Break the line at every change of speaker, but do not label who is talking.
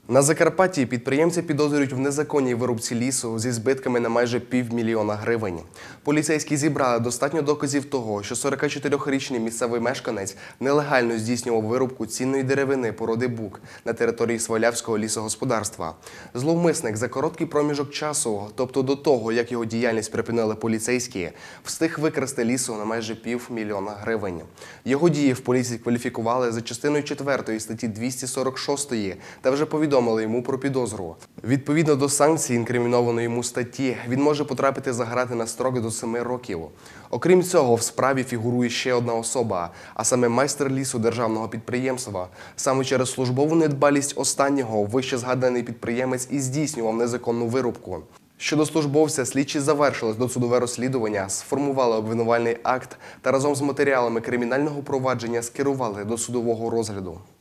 На Закарпатті підприємці підозрюють в незаконній вирубці лісу зі збитками на майже 500 000 гривень. Поліцейські зібрали достатньо доказів того, що 44-річний місцевий мешканець нелегально здійснював вирубку цінної деревини породи бук на території Свалявського лісогосподарства. Зловмисник за короткий проміжок часу, тобто до того, як його діяльність припинили поліцейські, встиг викрасти лісу на майже 500 000 гривень. Його дії в поліції кваліфікували за частиною 4 статті 246 та вже повідомили йому про підозру. Відповідно до санкцій інкримінованої йому статті, він може потрапити за грати на строк до 7 років. Окрім цього, в справі фігурує ще одна особа, а саме майстер лісу державного підприємства. Саме через службову недбалість останнього вищезгаданий підприємець і здійснював незаконну вирубку. Щодо службовця, слідчі завершили досудове розслідування, сформували обвинувальний акт та разом з матеріалами кримінального провадження скерували до судового розгляду.